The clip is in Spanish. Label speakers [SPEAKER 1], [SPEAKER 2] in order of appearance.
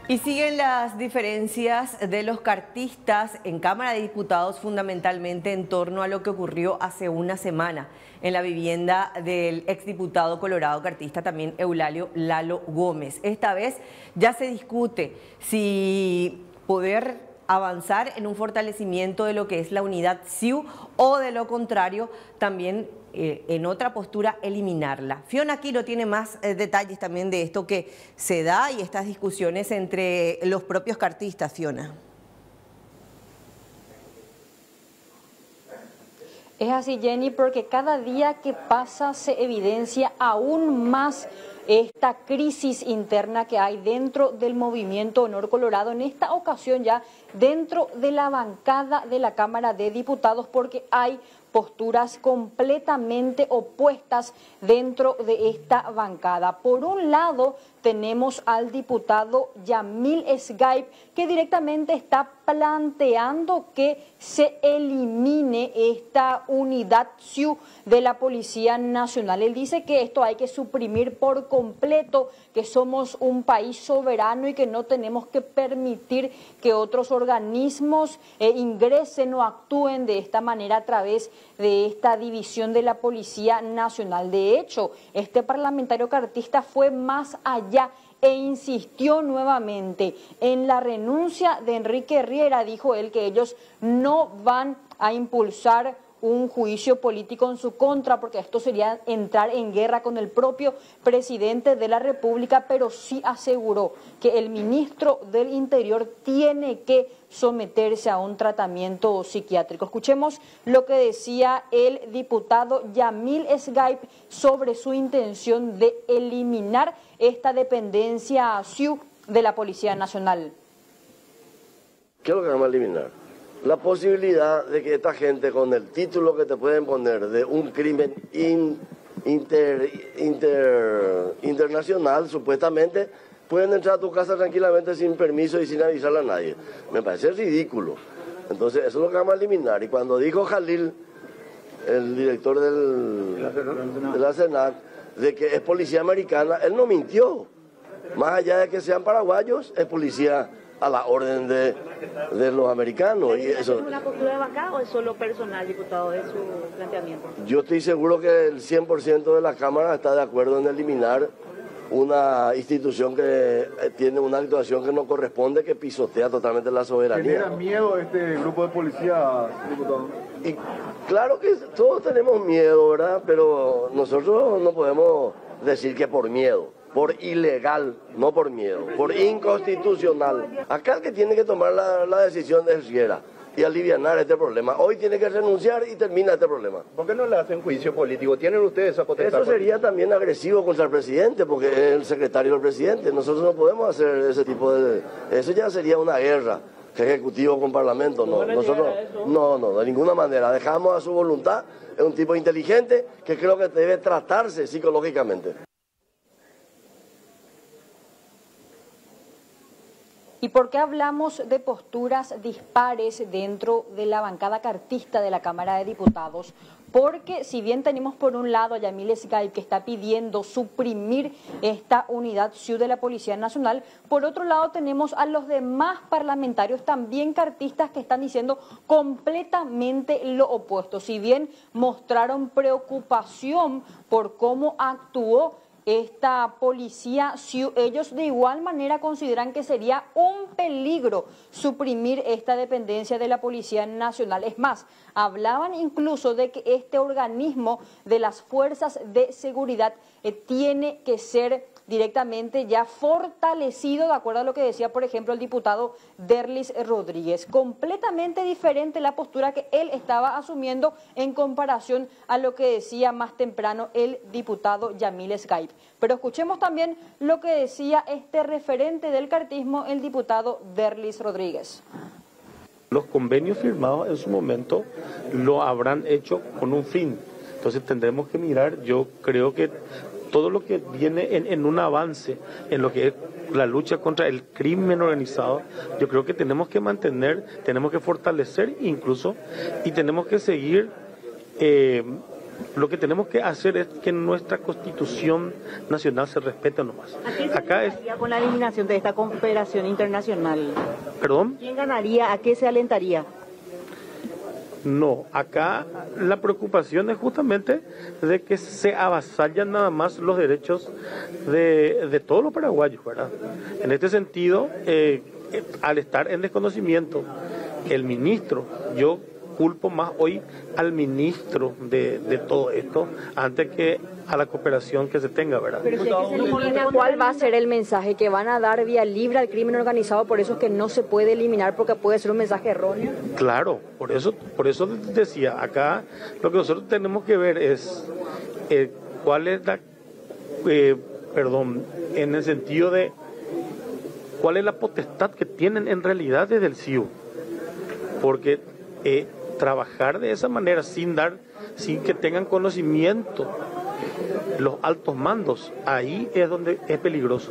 [SPEAKER 1] Y siguen las diferencias de los cartistas en Cámara de Diputados, fundamentalmente en torno a lo que ocurrió hace una semana en la vivienda del exdiputado colorado cartista también Eulalio Lalo Gómez. Esta vez ya se discute si poder avanzar en un fortalecimiento de lo que es la unidad CIU o de lo contrario también en otra postura eliminarla. Fiona Quiro tiene más detalles también de esto que se da y estas discusiones entre los propios cartistas. Fiona.
[SPEAKER 2] Es así, Jenny, porque cada día que pasa se evidencia aún más esta crisis interna que hay dentro del movimiento Honor Colorado, en esta ocasión ya dentro de la bancada de la Cámara de Diputados, porque hay posturas completamente opuestas dentro de esta bancada. Por un lado, tenemos al diputado Yamil Sgaip, que directamente está planteando que se elimine esta unidad CIU de la Policía Nacional. Él dice que esto hay que suprimir por completo, que somos un país soberano y que no tenemos que permitir que otros organismos ingresen o actúen de esta manera a través de esta división de la Policía Nacional. De hecho, este parlamentario cartista fue más allá e insistió nuevamente en la renuncia de Enrique Riera. Dijo él que ellos no van a impulsar un juicio político en su contra, porque esto sería entrar en guerra con el propio presidente de la República, pero sí aseguró que el ministro del Interior tiene que someterse a un tratamiento psiquiátrico. Escuchemos lo que decía el diputado Yamil Sgaip sobre su intención de eliminar esta dependencia CIU de la Policía Nacional.
[SPEAKER 3] ¿Qué es lo que vamos a eliminar? La posibilidad de que esta gente, con el título que te pueden poner de un crimen internacional, supuestamente, pueden entrar a tu casa tranquilamente sin permiso y sin avisarle a nadie. Me parece ridículo. Entonces, eso es lo que vamos a eliminar. Y cuando dijo Jalil, el director de la Senat, de que es policía americana, él no mintió. Más allá de que sean paraguayos, es policía a la orden de los americanos.
[SPEAKER 4] ¿Y eso es una postura de bancada o es solo personal, diputado, de su planteamiento?
[SPEAKER 3] Yo estoy seguro que el 100% de la Cámara está de acuerdo en eliminar una institución que tiene una actuación que no corresponde, que pisotea totalmente la soberanía.
[SPEAKER 5] ¿Genera miedo este grupo de policía, diputado?
[SPEAKER 3] Y claro que todos tenemos miedo, ¿verdad? Pero nosotros no podemos decir que por miedo. Por ilegal, no por miedo, por inconstitucional. Acá el que tiene que tomar la decisión es Riera y alivianar este problema. Hoy tiene que renunciar y termina este problema.
[SPEAKER 5] ¿Por qué no le hacen juicio político? ¿Tienen ustedes esa potestad?
[SPEAKER 3] Eso sería también agresivo contra el presidente, porque es el secretario del presidente. Nosotros no podemos hacer ese tipo de... Eso ya sería una guerra, ejecutivo con parlamento. No, nosotros no, de ninguna manera. Dejamos a su voluntad. Es un tipo inteligente que creo que debe tratarse psicológicamente.
[SPEAKER 2] ¿Y por qué hablamos de posturas dispares dentro de la bancada cartista de la Cámara de Diputados? Porque si bien tenemos por un lado a Yamil Sgaip, que está pidiendo suprimir esta unidad CIU de la Policía Nacional, por otro lado tenemos a los demás parlamentarios también cartistas que están diciendo completamente lo opuesto. Si bien mostraron preocupación por cómo actuó esta policía CIU, ellos de igual manera consideran que sería un peligro suprimir esta dependencia de la Policía Nacional. Es más, hablaban incluso de que este organismo de las fuerzas de seguridad tiene que ser directamente ya fortalecido, de acuerdo a lo que decía, por ejemplo, el diputado Derlis Rodríguez. Completamente diferente la postura que él estaba asumiendo en comparación a lo que decía más temprano el diputado Yamil Sgaip. Pero escuchemos también lo que decía este referente del cartismo, el diputado Derlis Rodríguez.
[SPEAKER 6] Los convenios firmados en su momento lo habrán hecho con un fin. Entonces tendremos que mirar, yo creo que todo lo que viene en un avance en lo que es la lucha contra el crimen organizado, yo creo que tenemos que mantener, tenemos que fortalecer incluso, y tenemos que seguir Lo que tenemos que hacer es que nuestra Constitución Nacional se respete nomás.
[SPEAKER 4] ¿A qué se
[SPEAKER 6] Acá es,
[SPEAKER 4] alentaría con la eliminación de esta cooperación internacional?
[SPEAKER 6] ¿perdón?
[SPEAKER 4] ¿Quién ganaría? ¿A qué se alentaría?
[SPEAKER 6] No, acá la preocupación es justamente de que se avasallan nada más los derechos de todos los paraguayos, ¿verdad? En este sentido, al estar en desconocimiento, el ministro, yo culpo más hoy al ministro de todo esto antes que a la cooperación que se tenga, ¿verdad?
[SPEAKER 2] Pero si es que se elimina, ¿cuál va a ser el mensaje? ¿Que van a dar vía libre al crimen organizado, por eso es que no se puede eliminar porque puede ser un mensaje erróneo?
[SPEAKER 6] Claro, por eso decía, acá lo que nosotros tenemos que ver es cuál es la, en el sentido de cuál es la potestad que tienen en realidad desde el CIU, porque trabajar de esa manera sin que tengan conocimiento los altos mandos, ahí es donde es peligroso.